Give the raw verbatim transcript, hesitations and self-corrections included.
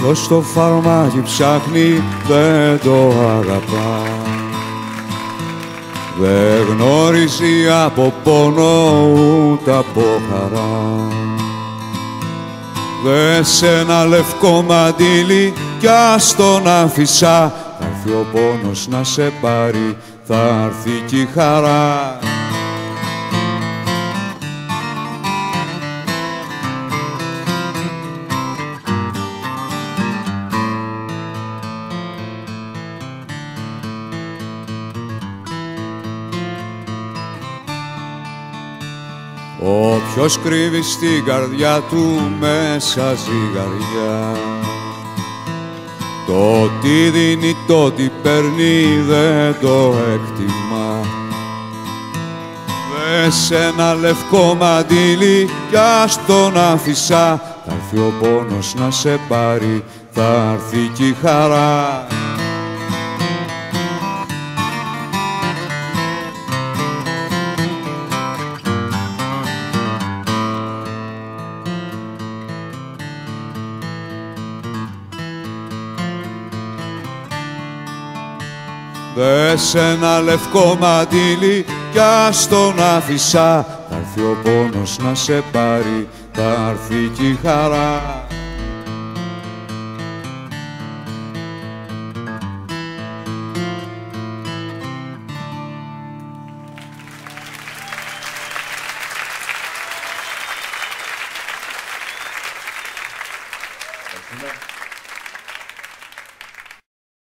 Ποιος το φαρμάκι ψάχνει δεν το αγαπά. Δεν γνωρίζει από πόνο ούτε από χαρά. Δες ένα λευκό μαντίλι κι ας τον αφησά. Θα έρθει ο πόνος να σε πάρει, θα έρθει κι η χαρά. Όποιος κρύβει στην καρδιά του μέσα ζυγαριά, το τι δίνει, το τι παίρνει δεν το εκτιμά. Δες ένα λευκό μαντίλι κι ας τον αφησά. Θα έρθει ο πόνος να σε πάρει, θα έρθει κι η χαρά. Δες ένα λευκό μαντίλι κι ας τον αφησά. Θα έρθει ο πόνος να σε πάρει, θα έρθει κι η χαρά.